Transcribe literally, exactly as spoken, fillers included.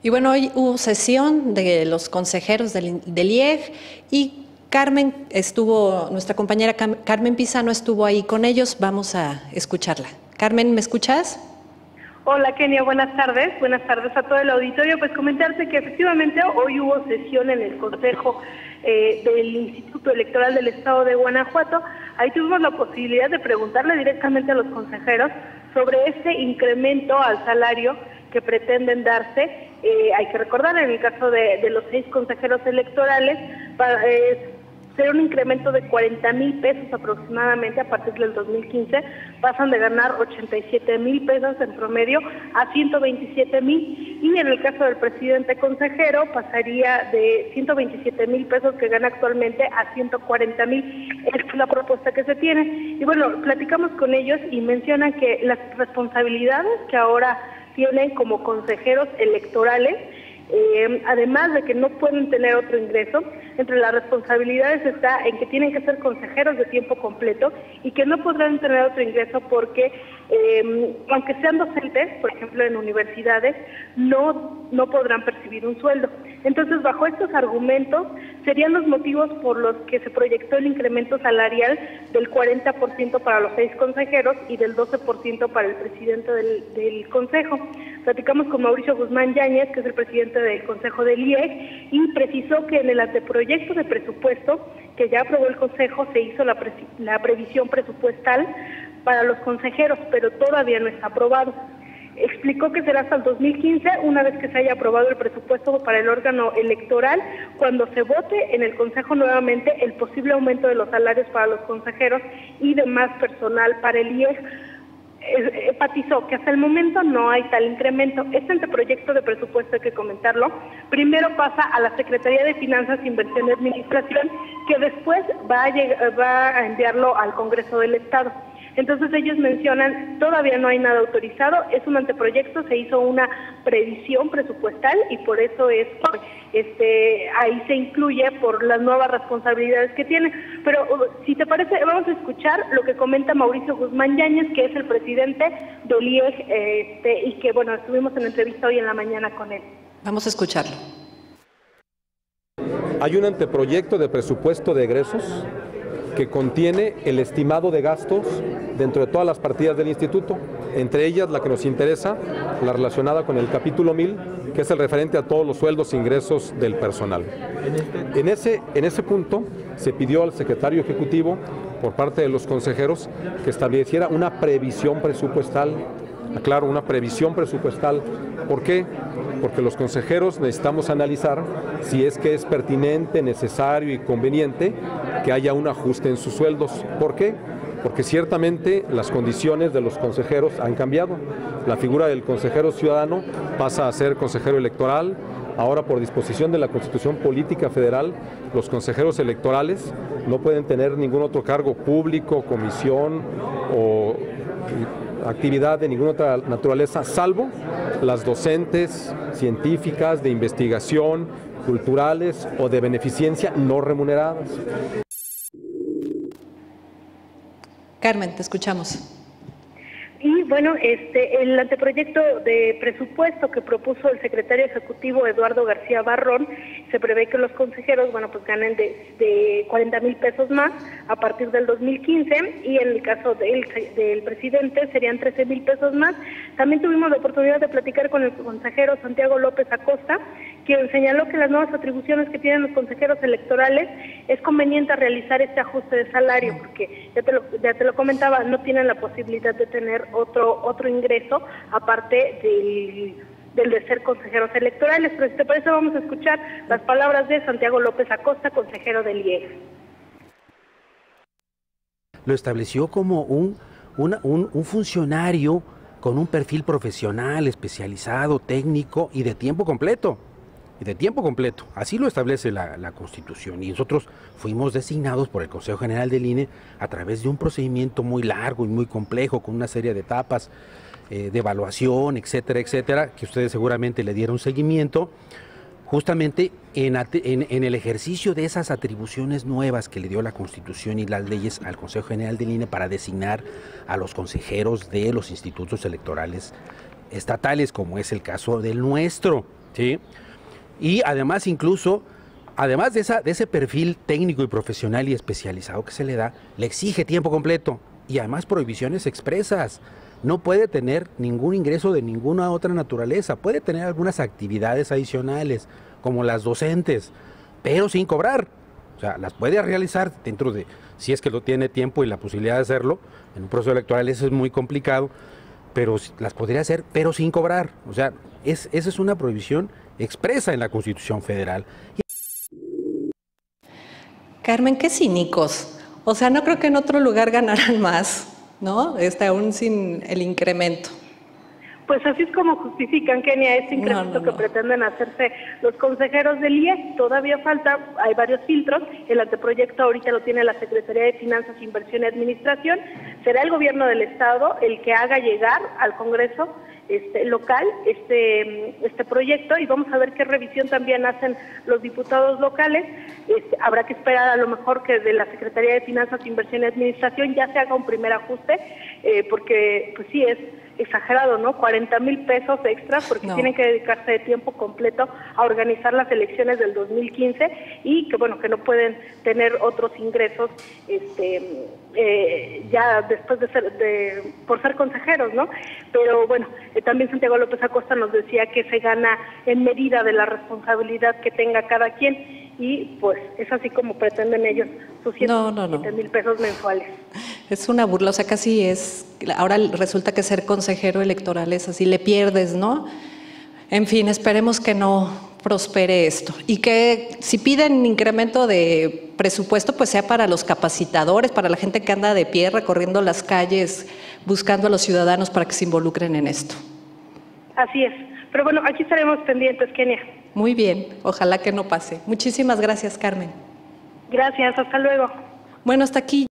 Y bueno, hoy hubo sesión de los consejeros del, del I E G y Carmen estuvo, nuestra compañera Carmen Pizano estuvo ahí con ellos. Vamos a escucharla. Carmen, ¿me escuchas? Hola Kenia, buenas tardes. Buenas tardes a todo el auditorio. Pues comentarte que efectivamente hoy hubo sesión en el Consejo eh, del Instituto Electoral del Estado de Guanajuato. Ahí tuvimos la posibilidad de preguntarle directamente a los consejeros sobre este incremento al salario que pretenden darse. Eh, hay que recordar, en el caso de, de los seis consejeros electorales, para, eh, será un incremento de cuarenta mil pesos aproximadamente a partir del dos mil quince, pasan de ganar ochenta y siete mil pesos en promedio a ciento veintisiete mil, y en el caso del presidente consejero pasaría de ciento veintisiete mil pesos que gana actualmente a ciento cuarenta mil. Esta es la propuesta que se tiene. Y bueno, platicamos con ellos y mencionan que las responsabilidades que ahora tienen como consejeros electorales, Eh, además de que no pueden tener otro ingreso, entre las responsabilidades está en que tienen que ser consejeros de tiempo completo y que no podrán tener otro ingreso porque, eh, aunque sean docentes, por ejemplo en universidades, no, no podrán percibir un sueldo. Entonces, bajo estos argumentos, serían los motivos por los que se proyectó el incremento salarial del cuarenta por ciento para los seis consejeros y del doce por ciento para el presidente del, del Consejo. Platicamos con Mauricio Guzmán Yáñez, que es el presidente del Consejo del I E G, y precisó que en el anteproyecto de presupuesto que ya aprobó el Consejo se hizo la, pre la previsión presupuestal para los consejeros, pero todavía no está aprobado. Explicó que será hasta el dos mil quince, una vez que se haya aprobado el presupuesto para el órgano electoral, cuando se vote en el Consejo nuevamente el posible aumento de los salarios para los consejeros y demás personal para el I E G. Enfatizó que hasta el momento no hay tal incremento. Este anteproyecto de presupuesto, hay que comentarlo, primero pasa a la Secretaría de Finanzas, Inversión y Administración, que después va a, llegar, va a enviarlo al Congreso del Estado. Entonces ellos mencionan, todavía no hay nada autorizado, es un anteproyecto, se hizo una previsión presupuestal y por eso es este ahí se incluye por las nuevas responsabilidades que tiene. Pero si te parece, vamos a escuchar lo que comenta Mauricio Guzmán Yáñez, que es el presidente del I E G, este, y que bueno, estuvimos en entrevista hoy en la mañana con él. Vamos a escucharlo. Hay un anteproyecto de presupuesto de egresos que contiene el estimado de gastos dentro de todas las partidas del instituto, entre ellas la que nos interesa, la relacionada con el capítulo mil, que es el referente a todos los sueldos e ingresos del personal. En ese, en ese punto se pidió al secretario ejecutivo, por parte de los consejeros, que estableciera una previsión presupuestal. Aclaro, una previsión presupuestal. ¿Por qué? Porque los consejeros necesitamos analizar si es que es pertinente, necesario y conveniente que haya un ajuste en sus sueldos. ¿Por qué? Porque ciertamente las condiciones de los consejeros han cambiado. La figura del consejero ciudadano pasa a ser consejero electoral. Ahora, por disposición de la Constitución Política Federal, los consejeros electorales no pueden tener ningún otro cargo público, comisión o actividad de ninguna otra naturaleza, salvo las docentes, científicas, de investigación, culturales o de beneficencia no remuneradas. Carmen, te escuchamos. Y bueno, este el anteproyecto de presupuesto que propuso el secretario ejecutivo Eduardo García Barrón, se prevé que los consejeros, bueno, pues ganen de, de cuarenta mil pesos más a partir del dos mil quince, y en el caso del, del presidente serían trece mil pesos más. También tuvimos la oportunidad de platicar con el consejero Santiago López Acosta, quien señaló que las nuevas atribuciones que tienen los consejeros electorales es conveniente realizar este ajuste de salario, porque ya te lo, ya te lo comentaba, no tienen la posibilidad de tener otro otro ingreso aparte del, del de ser consejeros electorales. Pero si te parece, vamos a escuchar las palabras de Santiago López Acosta, consejero del I E G. Lo estableció como un, una, un, un funcionario con un perfil profesional, especializado, técnico y de tiempo completo. Y de tiempo completo, así lo establece la, la Constitución, y nosotros fuimos designados por el Consejo General del I N E a través de un procedimiento muy largo y muy complejo, con una serie de etapas eh, de evaluación, etcétera, etcétera, que ustedes seguramente le dieron seguimiento, justamente en, en, en el ejercicio de esas atribuciones nuevas que le dio la Constitución y las leyes al Consejo General del I N E para designar a los consejeros de los institutos electorales estatales, como es el caso del nuestro. ¿sí? Y además incluso, además de, esa, de ese perfil técnico y profesional y especializado que se le da, le exige tiempo completo y además prohibiciones expresas. No puede tener ningún ingreso de ninguna otra naturaleza, puede tener algunas actividades adicionales, como las docentes, pero sin cobrar. O sea, las puede realizar dentro de, si es que lo tiene tiempo y la posibilidad de hacerlo, en un proceso electoral eso es muy complicado, pero las podría hacer, pero sin cobrar. O sea, es, esa es una prohibición expresa en la Constitución Federal. Carmen, qué cínicos. O sea, no creo que en otro lugar ganaran más, ¿no? Este, aún sin el incremento. Pues así es como justifican, Kenia, este incremento no, no, no. que pretenden hacerse los consejeros del I E S. Todavía falta, hay varios filtros. El anteproyecto ahorita lo tiene la Secretaría de Finanzas, Inversión y Administración. Será el gobierno del Estado el que haga llegar al Congreso este, local este, este proyecto, y vamos a ver qué revisión también hacen los diputados locales. Este, habrá que esperar a lo mejor que de la Secretaría de Finanzas, Inversión y Administración ya se haga un primer ajuste, eh, porque pues sí es exagerado, ¿no? cuarenta mil pesos extra porque no. tienen que dedicarse de tiempo completo a organizar las elecciones del dos mil quince y que, bueno, que no pueden tener otros ingresos este, eh, ya después de ser, de, por ser consejeros, ¿no? Pero, bueno, eh, también Santiago López Acosta nos decía que se gana en medida de la responsabilidad que tenga cada quien y, pues, es así como pretenden ellos sus siete mil pesos mensuales. Es una burla, o sea, casi es, ahora resulta que ser consejero electoral es así, le pierdes, ¿no? En fin, esperemos que no prospere esto y que si piden incremento de presupuesto, pues sea para los capacitadores, para la gente que anda de pie recorriendo las calles, buscando a los ciudadanos para que se involucren en esto. Así es, pero bueno, aquí estaremos pendientes, Kenia. Muy bien, ojalá que no pase. Muchísimas gracias, Carmen. Gracias, hasta luego. Bueno, hasta aquí.